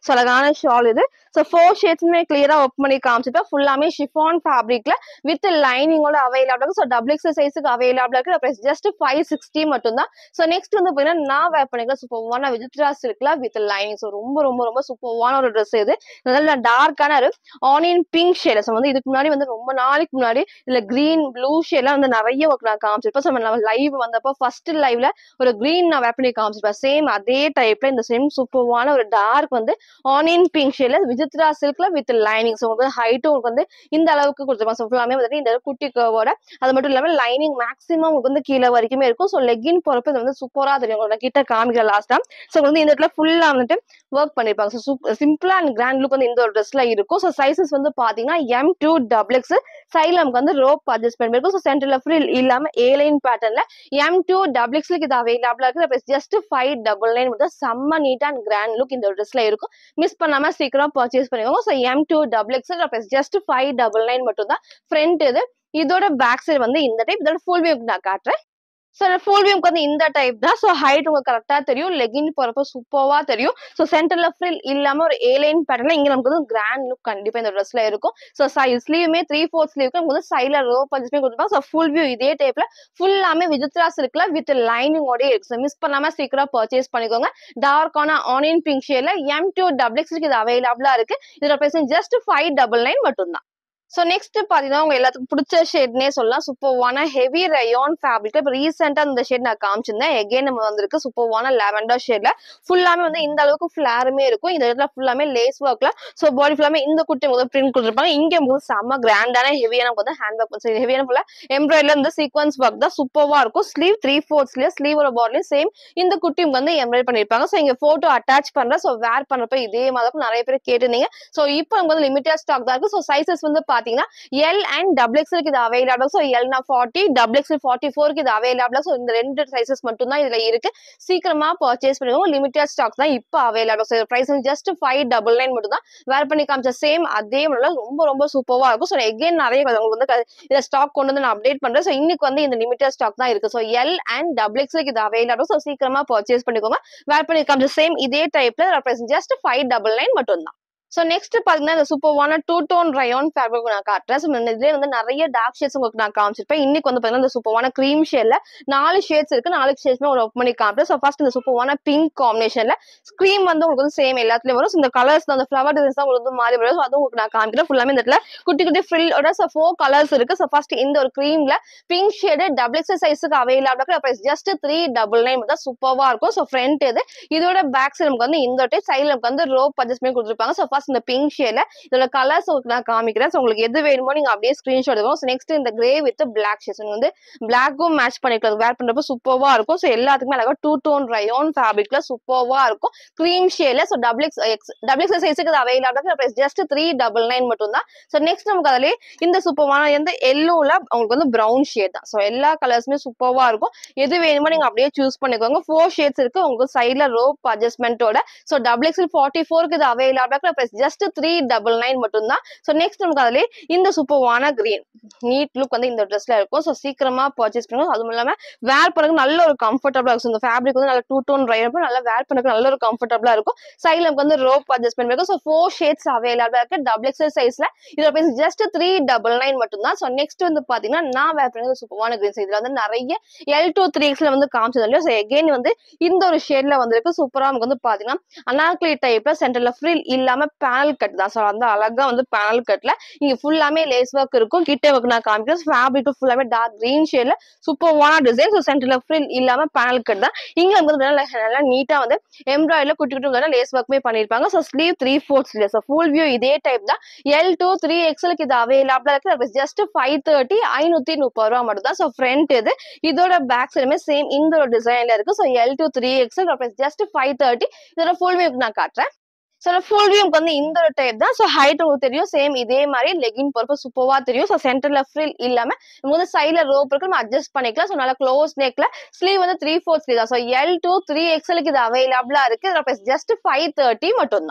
ஸோ அழகான ஷால் இது. ஸோ ஃபோர் ஷேட்ஸுமே கிளியரா ஓப்பன் பண்ணி காமிச்சிட்டோம். ஃபுல்லாமே ஷிஃபான் ஃபேப்ரிக்ல வித் லைனிங்கோட அவைலபிள் இருக்கு. ஸோ டபுள் எக்ஸ் சைஸுக்கு அவைலபிள் இருக்கு. பிரைஸ் ஜஸ்ட் ஃபைவ் சிக்ஸ்டி மட்டும் தான். ஸோ நெக்ஸ்ட் வந்து பாத்தீங்கன்னா நான் வேர் பண்ணிக்கலாம் சூப்பர்வான விசித்ரா சில்க்ல வித் லைனிங். ஸோ ரொம்ப ரொம்ப ரொம்ப சூப்பர்வான ஒரு ட்ரெஸ் இது. நல்ல டார்க்கான ஒரு ஆனியன் பிங்க் ஷேட். ஸோ வந்து இதுக்கு முன்னாடி வந்து ரொம்ப நாளைக்கு முன்னாடி இல்ல கிரீன் ப்ளூ ஷேட்லாம் வந்து நிறைய ஒர்க் நான் காமிச்சிருப்பேன். ஸோ நம்ம லைவ் வந்தப்போ ஃபர்ஸ்ட் லைவ்ல ஒரு கிரீன் நான் வேர் பண்ணி காமிச்சிருப்பேன். சேம் அதே டைப்ல இந்த சேம் சூப்பர்வான ஒரு டார்க் வந்து ஆனியன் பிங்க் ஷேட்ல விசித்ரா சில்க்ல வித் லைனிங். ஸோ உங்களுக்கு ஹைட்டும் உங்களுக்கு வந்து இந்த அளவுக்கு கொடுத்துருப்பாங்க. ஸோ ஃபுல்லாமே வந்துட்டு இந்த குட்டி கர்வோட அது மட்டும் இல்லாம லைனிங் மேக்ஸிமம் உங்களுக்கு வந்து கீழே வரைக்குமே இருக்கும். ஸோ லெக்கின் போறப்ப இது வந்து சூப்பரா தெரியும். உங்களோட கிட்ட காமிக்கிற லாஸ்டா. ஸோ வந்து இந்த இடத்துல ஃபுல்லா வந்துட்டு ஒர்க் பண்ணிருப்பாங்க. ஸோ சிம்பிளா அண்ட் கிராண்ட் லுக் வந்து இந்த ஒரு ட்ரெஸ்ல இருக்கும். ஸோ சைசஸ் வந்து பாத்தீங்கன்னா எம் டூ டபுள் எக்ஸ் சைட்ல நமக்கு வந்து ரோப் அட்ஜஸ்ட்மெண்ட் இருக்கும். ஸோ சென்டர்ல ஃப்ரில் இல்லாம ஏ லைன் பேட்டர்ன்ல எம் டூ டபுள் எக்ஸ்க்கு இது அவைலபிளா இருக்கு. ஜஸ்ட் ஃபைவ் டபுள் நைன் மட்டும் செம்ம நீட் அண்ட் கிராண்ட் லுக் இந்த ட்ரெஸ்ல இருக்கும். மிஸ் பண்ணாம சீக்கிரம் பர்ச்சேஸ் பண்ணிக்கோங்க. So M to double X just five double nine மட்டும் தான். ஃப்ரண்ட் இது. இதோட பேக் சைடு வந்து இந்த டைப். இதோட ஃபுல் வியூ நான் காட்டுறேன். ஸோ ஃபுல் வியூக்கு வந்து இந்த டைப் தான். ஸோ ஹைட் உங்களுக்கு கரெக்டா தெரியும். லெகின் போறப்போ சூப்பர்வா தெரியும். ஸோ சென்டர்ல ஃப்ரில் இல்லாம ஒரு ஏ லைன் பேட்டர்ல இங்க நமக்கு வந்து கிராண்ட் லுக் கண்டிப்பா இந்த ட்ரெஸ்ல இருக்கும். ஸோ ஸ்லீவுமே த்ரீ ஃபோர்த் ஸ்லீவுக்கு நமக்கு வந்து சைட்ல ரோ பஞ்சமே கொடுத்துருப்பாங்க. ஸோ ஃபுல் வியூ இதே டைப்ல ஃபுல்லாமே விசித்ரா சில்க்ல வித் லைனிங்கோட இருக்கு. ஸோ மிஸ் பண்ணாம சீக்கிரம் பர்ச்சேஸ் பண்ணிக்கோங்க. டார்க்கான ஆனியன் பிங்க் ஷேட்ல எம் டூ டபுள் எக்ஸ்க்கு இது அவைலபிளா இருக்கு. இதோட price just five double nine மட்டும் தான். ஸோ நெக்ஸ்ட் பாத்தீங்கன்னா உங்க எல்லாத்துக்கும் பிடிச்ச ஷேட்னே சொல்லலாம். சூப்பர்வான ஹெவி ரயான் ஃபேப்ரிக்ல இப்போ ரீசெண்டா இந்த ஷேட் நான் காமிச்சிருந்தேன். எகைன் நம்ம வந்திருக்கு சூப்பர்வான லாவெண்டர் ஷேட்ல. ஃபுல்லாமே வந்து இந்த அளவுக்கு ஃபிளாருமே இருக்கும். இந்த இடத்துல ஃபுல்லாமே லேஸ் ஒர்க்ல. ஸோ பாடி ஃபுல்லாமே இந்த குட்டி முதல் பிரிண்ட் கொடுத்துருப்பாங்க. இங்க போது செம்ம கிராண்டான ஹெவியான வந்து ஹேண்ட் ஒர்க் ஹெவியான ஃபுல்லா எம்ப்ராய்டர்ல இந்த சீக்வன்ஸ் ஒர்க் தான் சூப்பர்வா இருக்கும். ஸ்லீவ் த்ரீ ஃபோர்த்ஸ்லயே ஸ்லீவோட பாடிலையும் சேம் இந்த குட்டி வந்து எம்ப்ராய்டர் பண்ணிருப்பாங்க. ஸோ இங்க போட்டோ அட்டாச் பண்றேன். ஸோ வேர் பண்றப்ப இதே மாதிரி நிறைய பேர் கேட்டிருந்தீங்க. ஸோ இப்போ நமக்கு வந்து லிமிட்டட் ஸ்டாக் தான் இருக்கு. ஸோ சைசஸ் வந்து பாத்தீங்கன்னா எல் அண்ட் டபுள் எக்ஸ்எல் இது அவைலபிள். ஸோ எல்னா ஃபார்ட்டி டபுள் எக்ஸ்எல் ஃபார்ட்டி ஃபோருக்கு இது அவைலபிள். ஸோ இந்த ரெண்டு சைசஸ் மட்டும் தான் இதுல இருக்கு. சீக்கிரமா பர்ச்சேஸ் பண்ணுவோம். லிமிட்டட் ஸ்டாக் தான் இப்போ available. So price just five double nine மட்டும் தான். வேர் பண்ணி காமிச்ச சேம் அதே மாதிரி ரொம்ப ரொம்ப சூப்பர்வா இருக்கும். ஸோ எகைன் நிறைய உங்களுக்கு வந்து இதை ஸ்டாக் கொண்டு வந்து நான் அப்டேட் பண்றேன். ஸோ இன்னைக்கு வந்து இந்த லிமிட்டட் ஸ்டாக் தான் இருக்கு. So L and double XL இது அவைலபிள். ஸோ சீக்கிரமா பர்ச்சேஸ் பண்ணிக்கோங்க. வேர் பண்ணி காமிச்ச சேம் இதே டைப்ல price just five double nine மட்டும் தான். ஸோ நெக்ஸ்ட் பாத்தீங்கன்னா இந்த சூப்பர்வான டூ டோன் ரயான் ஃபேப்ரிக் நான் காட்டுறேன். ஸோ இதுலேயே வந்து நிறைய டார்க் ஷேட்ஸ் உங்களுக்கு நான் காமிச்சிருப்பேன். இன்னைக்கு வந்து பாத்தீங்கன்னா இந்த சூப்பர்வான கிரீம் ஷேட்ல நாலு ஷேட்ஸ் இருக்கு. நாலு ஷேட்ஸ்மே ஒரு ஓப்பன் பண்ணி காமிப்பேன். ஸோ ஃபர்ஸ்ட் இந்த சூப்பர்வான பிங்க் காம்பினேஷன்ல ஸ்க்ரீம் வந்து உங்களுக்கு வந்து சேம் எல்லாத்துலயும் வரும். இந்த கலர்ஸ் அந்த ஃபிளவர் டிசைன்ஸ் தான் உங்களுக்கு மாறி வரும். அதுவும் உங்களுக்கு நான் காமிக்கிறேன். ஃபுல்லாமே இந்த இடத்துல குட்டி குட்டி ஃப்ரில்லோட ஸோ ஃபோர் கலர்ஸ் இருக்கு. ஸோ ஃபர்ஸ்ட் இந்த ஒரு கிரீம்ல பிங்க் ஷேடு டபுள் எக்ஸ் சைஸுக்கு available price just three double nine தான். சூப்பர்வா இருக்கும். ஸோ ஃப்ரண்ட் இது. இதோட பேக் சைடு நமக்கு வந்து இந்த டைப் சைட்ல நமக்கு வந்து ரோப் அட்ஜஸ்ட்மெண்ட் கொடுத்துருப்பாங்க. ஸோ ஃபர்ஸ்ட் இந்த பிங்க் ஷேட் இதோட கலர்ஸ் நான் காமிக்கிறேன். உங்களுக்கு எது வேணுமோ நீங்க அப்படியே ஸ்கிரீன்ஷாட் எடுக்கணும். நெக்ஸ்ட் இந்த கிரே வித் பிளாக் ஷேட்ஸ் வந்து பிளாக்கும் மேட்ச் பண்ணிக்கலாம். வேர் பண்றப்ப சூப்பர்வா இருக்கும். ஸோ எல்லாத்துக்குமே அழகா டூ டோன் ரயான் ஃபேப்ரிக்ல சூப்பர்வா இருக்கும். கிரீம் ஷேட்ல so double X X double X சைஸுக்கு available just three double nine மட்டும் தான். ஸோ நெக்ஸ்ட் நமக்கு அதிலே இந்த சூப்பர்வான எந்த எல்லோல உங்களுக்கு வந்து ப்ரௌன் ஷேட் தான். ஸோ எல்லா கலர்ஸுமே சூப்பர்வா இருக்கும். எது வேணுமோ நீங்க அப்படியே சூஸ் பண்ணிக்கோங்க. ஃபோர் ஷேட்ஸ் இருக்கு. உங்களுக்கு சைட்ல ரோப் அட்ஜஸ்ட்மெண்டோட ஸோ டபுள் எக்ஸ் ஃபார்ட்டி ஃபோருக்கு இது available just three double nine மட்டும் தான். ஸோ நெக்ஸ்ட் நமக்கு அதுல இந்த சூப்பர்வான கிரீன் நீட் லுக் வந்து இந்த ட்ரெஸ்ல இருக்கும். ஸோ சீக்கிரமா பர்ச்சேஸ் பண்ணுங்க. அதுவும் இல்லாம வேர் பண்ண நல்ல ஒரு கம்ஃபர்டபுளா இருக்கும். இந்த ஃபேப்ரிக் வந்து நல்ல டூ டோன் ரைட் நல்லா வேர் பண்ண நல்ல ஒரு கம்ஃபர்டபுளா இருக்கும். சைட்ல நமக்கு வந்து ரோப் அட்ஜஸ்ட்மெண்ட் இருக்கும். ஸோ ஃபோர் ஷேட்ஸ் அவைலபிளா இருக்கு. டபுள் எக்ஸ்எல் சைஸ்ல இதோட price just three double nine மட்டும் தான். ஸோ நெக்ஸ்ட் வந்து பாத்தீங்கன்னா நான் வேர் பண்ண சூப்பர்வான கிரீன் இதுல வந்து நிறைய எல் டூ த்ரீ எக்ஸ்ல வந்து காமிச்சது இல்லையா. ஸோ எகைன் வந்து இந்த ஒரு ஷேட்ல வந்திருக்கு. சூப்பரா நமக்கு வந்து பாத்தீங்கன்னா அனார்கலி டைப்ல சென்டர்ல ஃப்ரில் இல்லாம பேனல் கட் தான். ஸோ அந்த அழகா வந்து பேனல் கட்ல இங்க ஃபுல்லாமே லேஸ் ஒர்க் இருக்கும். கிட்ட ஒர்க் நான் காமிக்கிறேன். ஃபேப்ரிக் ஃபுல்லாமே டார்க் கிரீன் ஷேட்ல சூப்பர்வான டிசைன். ஸோ சென்டர்ல ஃப்ரில் இல்லாம பேனல் கட் தான். இங்க வந்து நல்லா நீட்டா வந்து எம்ப்ராய்டர்ல குட்டி குட்டி லேஸ் ஒர்க்மே பண்ணிருப்பாங்க. So sleeve three fourth sleeve. So full view இதே டைப் தான். எல் டூ த்ரீ எக்ஸ்எலுக்கு இது அவைலபிளா இருக்கு. ஜஸ்ட் ஃபைவ் தேர்ட்டி ஐநூத்தி முப்பது ரூபா மட்டும் தான். ஸோ ஃப்ரண்ட் இது. இதோட பேக் சைடுமே சேம் இந்த ஒரு டிசைன்ல இருக்கு. So L to three XL just five thirty. இதோட ஃபுல் வியூ நான் காட்டுறேன். ஸோ ஃபுல் வியூ வந்து இந்த ஒரு டைப் தான். ஸோ ஹைட் உங்களுக்கு தெரியும். சேம் இதே மாதிரி லெகின் போறப்ப சூப்பர்வா தெரியும். ஸோ சென்டர்ல ஃப்ரில் இல்லாம நம்ம வந்து சைட்ல ரோப் இருக்கு. நம்ம அட்ஜஸ்ட் பண்ணிக்கலாம். ஸோ நல்லா க்ளோஸ் நெக்ல ஸ்லீவ் வந்து த்ரீ ஃபோர்த் ஸ்லீவ் தான். ஸோ எல் டூ த்ரீ எக்ஸ்எலுக்கு இது அவைலபிளா இருக்கு. ஜஸ்ட் ஃபைவ் தேர்ட்டி மட்டும் தான்.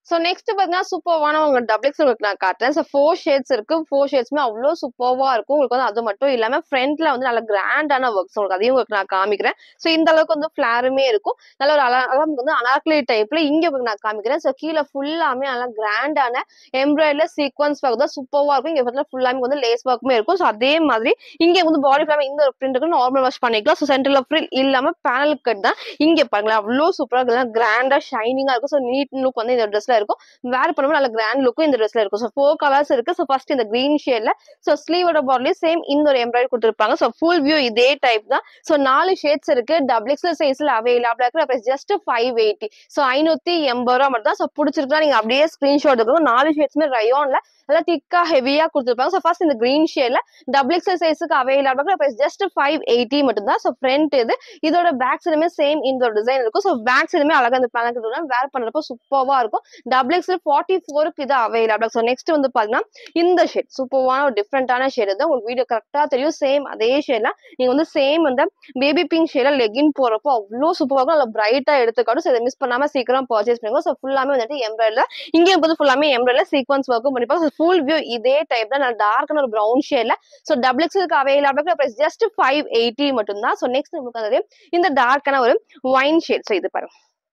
சோ நெக்ஸ்ட் பாத்தீங்கன்னா சூப்பர்வான உங்க டபுள் எக்ஸ் உங்களுக்கு நான் காட்டுறேன். சோ ஃபோர் ஷேட்ஸ் இருக்கு. ஃபோர் ஷேட்ஸ்மே அவ்வளோ சூப்பர்வா இருக்கும். உங்களுக்கு வந்து அது மட்டும் இல்லாம ஃப்ரண்ட்ல வந்து நல்ல கிராண்டான ஒர்க்ஸ் உங்களுக்கு அதையும் உங்களுக்கு நான் காமிக்கிறேன். சோ இந்த அளவுக்கு வந்து ஃபிளாருமே இருக்கும். நல்ல ஒரு அழகா வந்து அனார்கலி டைப்ல இங்க உங்களுக்கு நான் காமிக்கிறேன். சோ கீழே ஃபுல்லாமே நல்லா கிராண்டான எம்ப்ராய்டரில சீக்வன்ஸ் ஒர்க் தான் சூப்பர்வா இருக்கும். இங்க பார்த்தா ஃபுல்லாமே வந்து லேஸ் ஒர்க்குமே இருக்கும். சோ அதே மாதிரி இங்க வந்து பாடி ஃபுல்லாமே இந்த ஒரு பிரிண்ட் நார்மல் வாஷ் பண்ணிக்கலாம். சோ சென்டர்ல ஃப்ரில் இல்லாம பேனல் கட் தான். இங்க பாருங்களேன் அவ்வளோ சூப்பரா இருக்கு. கிராண்டா ஷைனிங்கா இருக்கும். சோ நீட் லுக் வந்து இந்த ட்ரெஸ்ல இருக்கும். வேர் பண்ணும்போது நல்ல கிராண்ட் லுக்கும் இந்த ட்ரெஸ்ல இருக்கும். சோ ஃபோர் கலர்ஸ் இருக்கு. சோ ஃபர்ஸ்ட் இந்த கிரீன் ஷேட்ல சோ ஸ்லீவோட பாடிலயும் சேம் இந்த ஒரு எம்ப்ராய்டரி கொடுத்திருப்பாங்க. சோ ஃபுல் வியூ இதே டைப் தான். சோ நாலு ஷேட்ஸ் இருக்கு. டபுள் எக்ஸ்எல் சைஸ்ல அவைலபிளா இருக்கு. அப்புறம் ஜஸ்ட் ஃபைவ் எயிட்டி. சோ ஐநூத்தி எண்பது ரூபா மட்டும் தான். சோ பிடிச்சிருக்கா நீங்க அப்படியே ஸ்கிரீன்ஷாட் எடுக்கணும். நாலு ஷேட்ஸ்மே ரயோன்ல நல்லா திக்கா ஹெவியா கொடுத்திருப்பாங்க. சோ ஃபர்ஸ்ட் இந்த கிரீன் ஷேட்ல டபுள் எக்ஸ்எல் சைஸ்க்கு அவைலபிளா இருக்கு. அப்புறம் ஜஸ்ட் ஃபைவ் எயிட்டி மட்டும் தான். சோ ஃப்ரண்ட் இது இதோட பேக் சைடுமே சேம் இந்த ஒரு டிசைன் இருக்கும். சோ பேக் சைடுமே அழகா இந்த பேனல் வேர் பண்றப்போ சூப்பர்வா இருக்கும். டபுள் எக்ஸ்எல் ஃபார்ட்டி ஃபோருக்கு இது அவைலபிள். சோ நெக்ஸ்ட் வந்து பாத்தீங்கன்னா இந்த ஷேட் சூப்பர்வான ஒரு டிஃப்ரெண்டான ஷேட் தான். உங்களுக்கு வீடியோ கரெக்டா தெரியும். சேம் அதே ஷேட்ல நீங்க வந்து சேம் வந்து பேபி பிங்க் ஷேட்ல லெகின் போறப்போ அவ்வளோ சூப்பரா இருக்கும். நல்லா பிரைட்டா எடுத்துக்காட்டும். சோ இதை மிஸ் பண்ணாம சீக்கிரம் பர்ச்சேஸ் பண்ணுங்க. சோ ஃபுல்லாமே வந்துட்டு எம்ப்ராய்டரில இங்க வந்து ஃபுல்லாமே எம்ப்ராய்டரில சீக்வன்ஸ் ஒர்க்கும் பண்ணிப்பாங்க. ஃபுல் வியூ இதே டைப் தான். நல்லா டார்க்கான ஒரு பிரவுன் ஷேட்ல சோ டபுள் எக்ஸ்எல்க்கு அவைலபிள் இருக்கு. ஜஸ்ட் ஃபைவ் எயிட்டி மட்டும் தான். சோ நெக்ஸ்ட் நமக்கு இந்த டார்க்கான ஒரு ஒயின் ஷேட். சோ இது பாருங்க.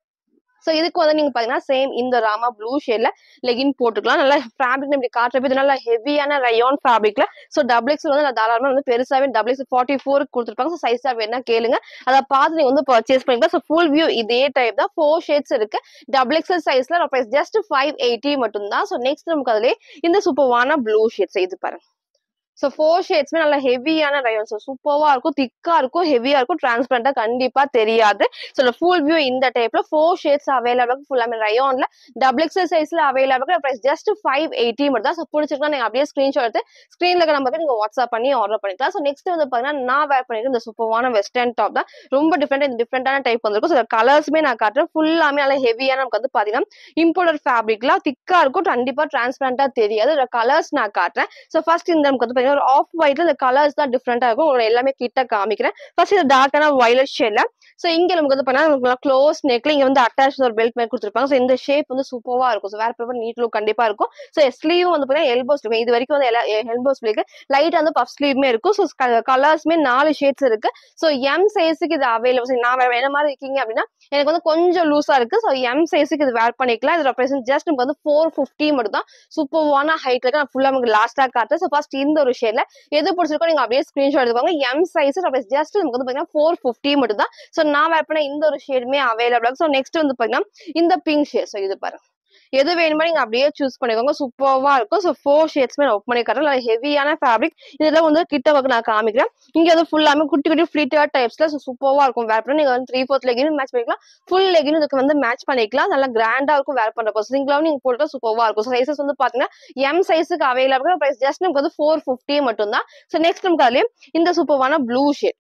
சோ இதுக்கு வந்து நீங்க பாத்தீங்கன்னா சேம் இந்த ராமா ப்ளூ ஷேட்ல லெகின் போட்டுக்கலாம். நல்லா ஃபேப்ரிக் இப்படி காட்டுறப்ப இது நல்லா ஹெவியான ரயான் ஃபேப்ரிக்ல. சோ டபுள் எக்ஸ் வந்து தாராளமா வந்து பெருசாவே டபுள் எக்ஸ் ஃபார்ட்டி ஃபோருக்கு கொடுத்துருப்பாங்க. சோ சைஸா வேணா கேளுங்க. அதை பார்த்து நீங்க வந்து பர்ச்சேஸ் பண்ணிக்கலாம். சோ ஃபுல் வியூ இதே டைப் தான். ஃபோர் ஷேட்ஸ் இருக்கு. டபுள் எக்ஸ்எல் சைஸ்ல ஜஸ்ட் ஃபைவ் எயிட்டி மட்டும் தான். சோ நெக்ஸ்ட் நமக்கு அதுல இந்த சூப்பர்வான ப்ளூ ஷேட்ஸ் இது பாருங்க. சோ ஃபோர் ஷேட்ஸ்மே நல்லா ஹெவியான ரயான். சோ சூப்பர்வா இருக்கும். திக்கா இருக்கும். ஹெவியா இருக்கும். டிரான்ஸ்பரண்டா கண்டிப்பா தெரியாது. சோ ஃபுல் வியூ இந்த டைப்ல ஃபோர் ஷேட்ஸ் அவைலபிள். ஃபுல்லாமே ரயான்ல டபுள் எக்ஸ்எல் சைஸ்ல available. Price just five eighty மட்டும் தான். சோ பிடிச்சிருக்கா நீங்க அப்படியே ஸ்கிரீன்ஷாட் எடுத்து ஸ்கிரீன்ல இருக்க நம்பருக்கு நீங்க வாட்ஸ்அப் பண்ணி ஆர்டர் பண்ணிக்கலாம். சோ நெக்ஸ்ட் வந்து பாத்தீங்கன்னா நான் வேர் பண்ணிருக்க இந்த சூப்பர்வான வெஸ்டர்ன் டாப் தான். ரொம்ப டிஃப்ரெண்ட் இந்த டிஃப்ரெண்டான டைப் வந்திருக்கும். சோ கலர்ஸ்மே நான் காட்டுறேன். ஃபுல்லாமே நல்லா ஹெவியான நமக்கு வந்து பாத்தீங்கன்னா இம்போர்ட்டட் ஃபேப்ரிக்ல திக்கா இருக்கும். கண்டிப்பா டிரான்ஸ்பரண்டா தெரியாது. கலர்ஸ் நான் காட்டுறேன். சோ ஃபர்ஸ்ட் இந்த நமக்கு வந்து ஒரு ஆஃப் ஒயிட்ல இந்த கலர்ஸ் தான் டிஃப்ரெண்டா இருக்கும். உங்களுக்கு எல்லாமே கிட்ட காமிக்கிறேன். ஃபர்ஸ்ட் இந்த டார்க்கான வயலட் ஷேட்ல சோ இங்க நமக்கு வந்து பண்ணா க்ளோஸ் நெக்ல இங்க வந்து அட்டாச் ஒரு பெல்ட் மாதிரி கொடுத்துருப்பாங்க. சோ இந்த ஷேப் வந்து சூப்பர்வா இருக்கும். சோ வேற ப்ராப்பர் நீட் லுக் கண்டிப்பா இருக்கும். சோ ஸ்லீவ் வந்து பாத்தீங்கன்னா எல்போ ஸ்லீவ் இது வரைக்கும் வந்து எல்போ ஸ்லீவ்க்கு லைட்டா வந்து பஃப் ஸ்லீவ்மே இருக்கும். சோ கலர்ஸ்மே நாலு ஷேட்ஸ் இருக்கு. சோ எம் சைஸுக்கு இது அவைலபிள். நான் வேற என்ன மாதிரி இருக்கீங்க அப்படின்னா எனக்கு வந்து கொஞ்சம் லூஸா இருக்கு. சோ எம் சைஸுக்கு இது வேர் பண்ணிக்கலாம். இதோட பிரைஸ் ஜஸ்ட் நமக்கு வந்து ஃபோர் ஃபிஃப்டி மட்டும் தான். சூப்பர்வான ஹைட்ல இருக்கு. நான் ஃபுல்லா நமக்கு லாஸ்டா காட்டுறேன். சோ ஃபர்ஸ்ட் இந்த ஒரு ஷேட்ல எது பிடிச்சிருக்கோ நீங்க அப்படியே ஸ்கிரீன்ஷாட் எடுத்துக்கோங்க. எம் சைஸ் ஜஸ்ட் நமக்கு வந்து பாத்தீங்கன்னா ஃபோர் ஃபிஃப்டி மட்டும் தான். சோ நான் வேர் பண்ண இந்த ஒரு ஷேடுமே அவைலபிள். சோ நெக்ஸ்ட் வந்து பாத்தீங்கன்னா இந்த பிங்க் ஷேட். சோ இது பாருங்க. எது வேணுமோ நீங்க அப்படியே சூஸ் பண்ணிக்கோங்க. சூப்பர்வா இருக்கும். சோ ஃபோர் ஷேட்ஸ்மே நான் ஒர்க் பண்ணி காட்டுறேன். நல்லா ஹெவியான ஃபேப்ரிக். இதெல்லாம் வந்து கிட்ட ஒர்க் நான் காமிக்கிறேன். இங்க வந்து ஃபுல்லாமே குட்டி குட்டி ஃபிளிட்டட் டைப்ஸ்ல சூப்பர்வா இருக்கும். வேர் பண்ணி நீங்க வந்து த்ரீ ஃபோர்த் லெகின் மேட்ச் பண்ணிக்கலாம். ஃபுல் லெகின் இதுக்கு வந்து மேட்ச் பண்ணிக்கலாம். நல்லா கிராண்டா இருக்கும் வேர் பண்றப்போ. சிங்கிளாவும் நீங்க போட்டா சூப்பர்வா இருக்கும். சைஸஸ் வந்து பாத்தீங்கன்னா எம் சைஸுக்கு அவைலபிள். பிரைஸ் ஜஸ்ட் நமக்கு வந்து ஃபோர் ஃபிஃப்டி மட்டும் தான். சோ நெக்ஸ்ட் நமக்கு அதுலயே இந்த சூப்பர்வான ப்ளூ ஷேட்.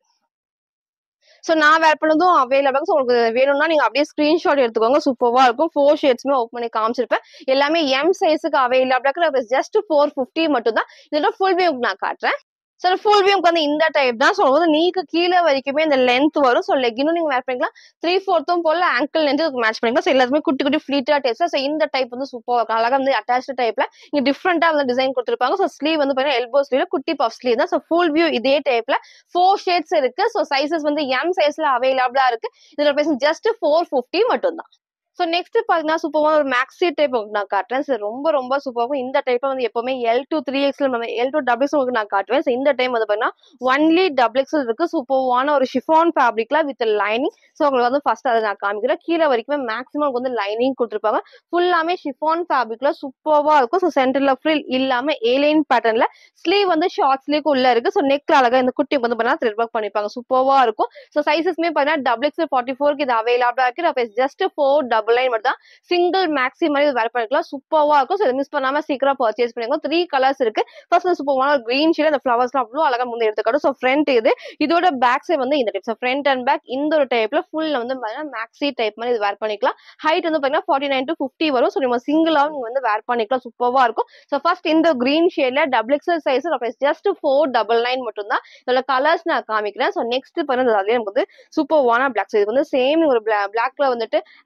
சோ நான் வேர் பண்ணதும் அவைலபிள். சோ உங்களுக்கு வேணும்னா நீங்க அப்படியே ஸ்கிரீன்ஷாட் எடுத்துக்கோங்க. சூப்பர்வா இருக்கும். ஃபோர் ஷேட்ஸ்மே ஓப்பன் பண்ணி காமிச்சிருப்பேன். எல்லாமே எம் சைஸுக்கு அவைலபிள். ஜஸ்ட் ஃபோர் ஃபிஃப்டி மட்டும் தான். இதோட ஃபுல் வியூ நான் காட்டுறேன். சோ ஃபுல் வியூக்கு வந்து இந்த டைப் தான். சோ வந்து நீக்கு கீழே வரைக்குமே இந்த லென்த் வரும். சோ லெகினும் நீங்க வேர் பண்ணிக்கலாம். த்ரீ ஃபோர்த்தும் போல ஆங்கிள் லென்த் மேட்ச் பண்ணிக்கலாம். சோ எல்லாத்துமே குட்டி குட்டி ஃபிளீட்டா டைப்ஸ். சோ இந்த டைப் வந்து சூப்பர் அழகா வந்து அட்டாச் டைப்ல இங்க டிஃப்ரெண்டா வந்து டிசைன் கொடுத்திருப்பாங்க. சோ ஸ்லீவ் வந்து பாத்தீங்கன்னா எல்போ ஸ்லீவ்ல குட்டி பஃப் ஸ்லீவ் தான். சோ ஃபுல் வியூ இதே டைப்ல ஃபோர் ஷேட்ஸ் இருக்கு. சோ சைஸஸ் வந்து எம் சைஸ்ல அவைலபிளா இருக்கு. இதோட பிரைஸ் ஜஸ்ட் ஃபோர் ஃபிஃப்டி மட்டும் தான். சோ நெக்ஸ்ட் பாத்தீங்கன்னா சூப்பர்வா ஒரு மேக்ஸி டைப் நான் காட்டுறேன். சோ ரொம்ப ரொம்ப சூப்பராகும். இந்த டைப் வந்து எப்பவுமே L to three XL L to double X உங்களுக்கு நான் காட்டுவேன். சோ இந்த டைம் வந்து பாத்தீங்கன்னா ஒன்லி டபுள் எக்ஸ்எல் இருக்கு. சூப்பர்வான ஒரு ஷிஃபான் ஃபேப்ரிக்ல வித் லைனிங். சோ உங்களுக்கு வந்து ஃபர்ஸ்ட் அதை நான் காமிக்கிறேன். கீழே வரைக்குமே மேக்ஸிமம் வந்து லைனிங் கொடுத்துருப்பாங்க. ஃபுல்லாமே ஷிஃபான் ஃபேப்ரிக்ல சூப்பர்வா இருக்கும். சோ சென்டர்ல ஃப்ரில் இல்லாம ஏலைன் பேட்டர்ன்ல ஸ்லீவ் வந்து ஷார்ட் ஸ்லீவ் உள்ள இருக்கு. சோ நெக்ல அழகா இந்த குட்டி வந்து பாத்தீங்கன்னா த்ரெட் ஒர்க் பண்ணிப்பாங்க. சூப்பர்வா இருக்கும். சோ சைஸஸ்மே பாத்தீங்கன்னா டபுள் எக்ஸ்எல் ஃபார்ட்டி ஃபோருக்கு இது அவைலபிளா இருக்கு. ஜஸ்ட் ஃபோர் டபுள் நைன் மட்டும் தான். சிங்கிள் மேக்ஸி மாதிரி வேர் பண்ணிக்கலாம். சூப்பர்வா இருக்கும். சோ மிஸ் பண்ணாம சீக்கிரம் பர்ச்சேஸ் பண்ணிக்கோங்க. த்ரீ கலர்ஸ் இருக்கு. ஃபர்ஸ்ட் சூப்பர்வான ஒரு கிரீன் ஷேட். அந்த ஃபிளவர்ஸ்லாம் அவ்வளவு அழகா முன்னே எடுத்துக்காட்டும். சோ ஃப்ரண்ட் இது இதோட பேக் சைடு வந்து இந்த type. So front and back இந்த ஒரு டைப்ல ஃபுல்ல வந்து பாத்தீங்கன்னா மேக்ஸி டைப் மாதிரி இது வேர் பண்ணிக்கலாம். ஹைட் வந்து பாத்தீங்கன்னா ஃபார்ட்டி நைன் டு ஃபிஃப்டி வரும். சோ நம்ம சிங்கிளாவும் நீங்க வந்து வேர் பண்ணிக்கலாம். சூப்பர்வா இருக்கும். சோ ஃபர்ஸ்ட் இந்த கிரீன் ஷேட்ல double XL size just four double nine மட்டும் தான். இதோட கலர்ஸ் நான் காமிக்கிறேன். சோ நெக்ஸ்ட் பாருங்க அதுலயே நமக்கு வந்து சூப்பர்வான பிளாக். இது வந்து சேம் ஒரு பிளாக்ல வந்துட்டு ஆங்கிள்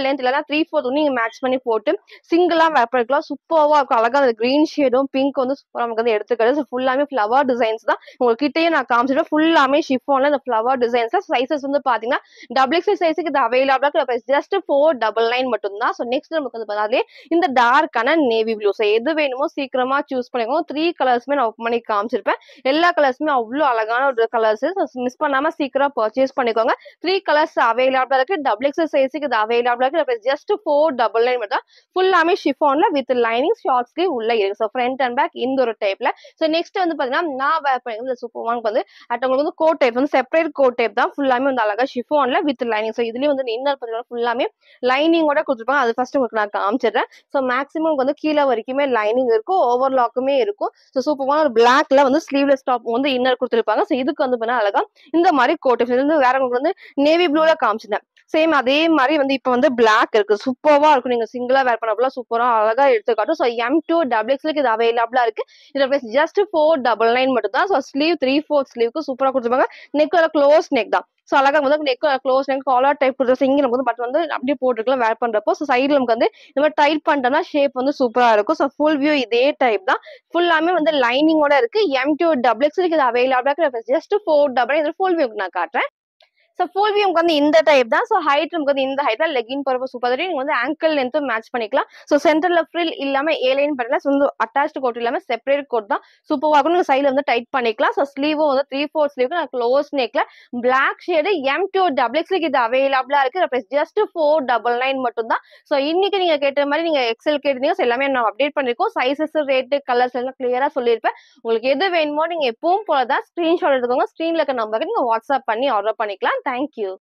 லென்த் இல்லைன்னா த்ரீ ஃபோர்த் நீங்க மேட்ச் பண்ணி போட்டு சிங்கிளா வேர் பண்ணிக்கலாம். சூப்பர்வா இருக்கும். அழகா அந்த கிரீன் ஷேடும் பிங்க் வந்து சூப்பரா நமக்கு வந்து எடுத்துக்கிறது. ஃபுல்லாமே ஃபிளவர் டிசைன்ஸ் தான். உங்ககிட்டயே நான் காமிச்சிருப்பேன். ஃபுல்லாமே ஷிஃபான்ல இந்த ஃபிளவர் டிசைன்ஸ்ல சைசஸ் வந்து பாத்தீங்கன்னா டபுள் எக்ஸ்எல் சைஸுக்கு இது அவைலபிளா இருக்கு. ஜஸ்ட் ஃபோர் டபுள் நைன் மட்டும் தான். ஸோ நெக்ஸ்ட் நமக்கு வந்து பார்த்தா இந்த டார்க்கான நேவி ப்ளூ. ஸோ எது வேணுமோ சீக்கிரமா சூஸ் பண்ணிக்கோங்க. த்ரீ கலர்ஸ்மே நான் ஓப்பன் பண்ணி காமிச்சிருப்பேன். எல்லா கலர்ஸுமே அவ்வளோ அழகான ஒரு கலர்ஸ். மிஸ் பண்ணாம சீக்கிரம் பர்ச்சேஸ் பண்ணிக்கோங்க. த்ரீ கலர்ஸ் அவைலபிளா இருக்கு. டபுள் எக்ஸ்எல் சைஸுக்கு இது அவைலபிளா இருக்கு. ஜஸ்ட் ஃபோர் டபுள் நைன் மட்டும். ஃபுல்லாமே ஷிஃபான்ல வித் லைனிங் ஷார்ட் ஸ்லீவ் உள்ள இருக்கு. ஸோ ஃப்ரண்ட் அண்ட் பேக் இந்த ஒரு டைப்ல. ஸோ நெக்ஸ்ட் வந்து பாத்தீங்கன்னா நான் வேர் பண்ணி இந்த சூப்பர் வாங்க வந்து உங்களுக்கு வந்து கோட் டைப் வந்து செப்பரேட் கோட் டைப் தான். ஃபுல்லாமே வந்து அழகா ஷிஃபான்ல வித் லைனிங். ஸோ இதுலயும் வந்து இன்னர் பார்த்தீங்கன்னா ஃபுல்லாமே லைனிங்கோட கொடுத்துருப்பாங்க. அது ஃபர்ஸ்ட் உங்களுக்கு நான் காமிச்சிடுறேன். ஸோ மேக்ஸிமம் வந்து கீழே வரைக்குமே லைனிங் இருக்கும், ஓவர்லாக்குமே இருக்கும். ஸோ சூப்பரான ஒரு பிளாக்ல வந்து ஸ்லீவ்லெஸ் டாப் வந்து இன்னர் கொடுத்துருப்பாங்க. ஸோ இதுக்கு வந்து பண்ண அழகா இந்த மாதிரி கோட் வந்து வேற உங்களுக்கு வந்து நேவி ப்ளூல காமிச்சிட்டேன். சேம் அதே மாதிரி வந்து இப்போ வந்து பிளாக் இருக்கு. சூப்பரா இருக்கும். நீங்க சிங்கிளா வேர் பண்ணப்பல சூப்பரா அழகா எடுத்துக்காட்டும். ஸோ எம் டூ டபுள் எக்ஸ்எலுக்கு இது அவைலபிளா இருக்கு. இதுல price just four double nine மட்டும் தான். ஸோ ஸ்லீவ் த்ரீ ஃபோர்த் ஸ்லீவ்க்கு சூப்பரா கொடுத்துருப்பாங்க. நெக் க்ளோஸ் நெக் தான். ஸோ அழகா வந்து neck close neck collar type கொடுத்து இங்க நமக்கு வந்து பட் வந்து அப்படியே போட்டுக்கலாம் வேர் பண்றப்போ. ஸோ சைடுல நமக்கு வந்து இந்த மாதிரி டைட் பண்ணிட்டோம்னா ஷேப் வந்து சூப்பரா இருக்கும். ஸோ ஃபுல் வியூ இதே டைப் தான். ஃபுல்லாமே வந்து லைனிங்கோட இருக்கு. எம் டூ டபுள் எக்ஸ்எலுக்கு இது அவைலபிளா இருக்கு. ஜஸ்ட் ஃபோர் டபுள் இது ஃபுல் வியூ நான் காட்டுறேன். ஸோ ஃபுல் வியூ வந்து இந்த டைப் தான். ஸோ ஹைட் நமக்கு வந்து இந்த ஹைட் தான். லெகின் போறப்ப சூப்பர் தெரியும். நீங்க வந்து ஆங்கிள் லென்த்தும் மேட்ச் பண்ணிக்கலாம். ஸோ சென்டர்ல ஃப்ரில் இல்லாம ஏ லைன் பண்ணல. ஸோ வந்து அட்டாச்ட் கோட் இல்லாம செப்பரேட் கோட் தான். சூப்பரா இருக்கும். நீங்க சைடுல வந்து டைட் பண்ணிக்கலாம். ஸோ ஸ்லீவும் வந்து த்ரீ ஃபோர் ஸ்லீவ்க்கு நான் க்ளோஸ் நெக்ல black shade M to double எக்ஸ்எலுக்கு இது அவைலபிளா இருக்கு. ஜஸ்ட் ஃபோர் டபுள் நைன் மட்டும் தான். ஸோ இன்னைக்கு நீங்க கேட்ட மாதிரி நீங்க எக்ஸல் கேட்டீங்க. எல்லாமே நான் அப்டேட் பண்ணிருக்கோம். சைசஸ் ரேட்டு கலர்ஸ் எல்லாம் கிளியரா சொல்லியிருப்பேன். உங்களுக்கு எது வேணுமோ நீங்க எப்பவும் போலதான் ஸ்கிரீன்ஷாட் எடுத்துக்கோங்க. ஸ்கிரீன்ல இருக்க நம்பருக்கு நீங்க வாட்ஸ்அப் பண்ணி ஆர்டர் பண்ணிக்கலாம். தேங்க்யூ.